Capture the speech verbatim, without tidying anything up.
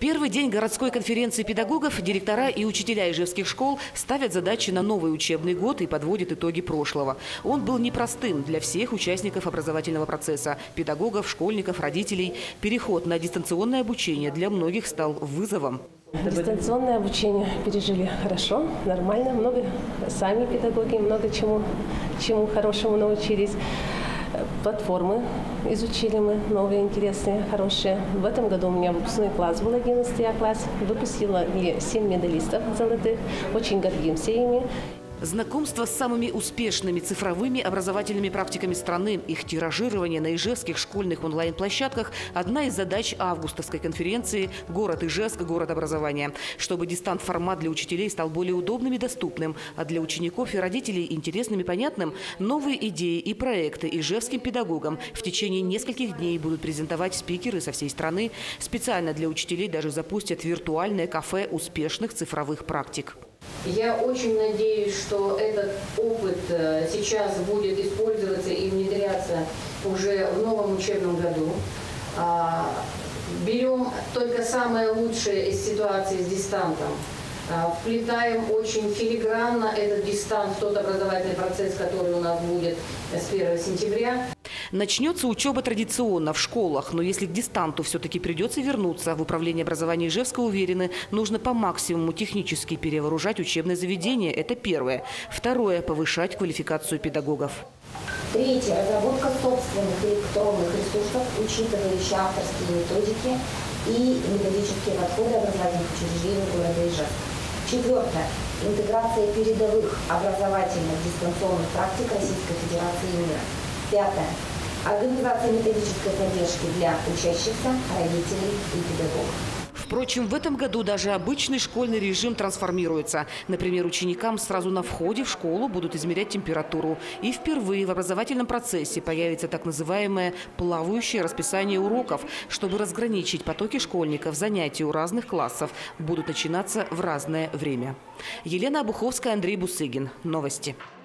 первый день городской конференции педагогов директора и учителя ижевских школ ставят задачи на новый учебный год и подводят итоги прошлого. Он был непростым для всех участников образовательного процесса – педагогов, школьников, родителей. Переход на дистанционное обучение для многих стал вызовом. Дистанционное обучение пережили хорошо, нормально. Много сами педагоги, много чему, чему хорошему научились. Платформы изучили мы, новые, интересные, хорошие. В этом году у меня выпускной класс был, одиннадцатый класс. Выпустила семь медалистов золотых. Очень гордимся ими. Знакомство с самыми успешными цифровыми образовательными практиками страны, их тиражирование на ижевских школьных онлайн-площадках – одна из задач августовской конференции «Город Ижевск. Город образования». Чтобы дистант-формат для учителей стал более удобным и доступным, а для учеников и родителей интересным и понятным, новые идеи и проекты ижевским педагогам в течение нескольких дней будут презентовать спикеры со всей страны. Специально для учителей даже запустят виртуальное кафе успешных цифровых практик. Я очень надеюсь, что этот опыт сейчас будет использоваться и внедряться уже в новом учебном году. Берем только самое лучшее из ситуации с дистантом. Вплетаем очень филигранно этот дистант в тот образовательный процесс, который у нас будет с первого сентября. Начнется учеба традиционно в школах, но если к дистанту все-таки придется вернуться, в управлении образования Ижевска уверены, нужно по максимуму технически перевооружать учебное заведение. Это первое. Второе – повышать квалификацию педагогов. Третье – разработка собственных электронных ресурсов, учитывающих авторские методики и методические подходы образовательных учреждений города Ижевска. Четвертое – интеграция передовых образовательных дистанционных практик Российской Федерации и мира. Пятое – организация методической поддержки для учащихся, родителей и педагогов. Впрочем, в этом году даже обычный школьный режим трансформируется. Например, ученикам сразу на входе в школу будут измерять температуру. И впервые в образовательном процессе появится так называемое плавающее расписание уроков. Чтобы разграничить потоки школьников, занятия у разных классов будут начинаться в разное время. Елена Обуховская, Андрей Бусыгин. Новости.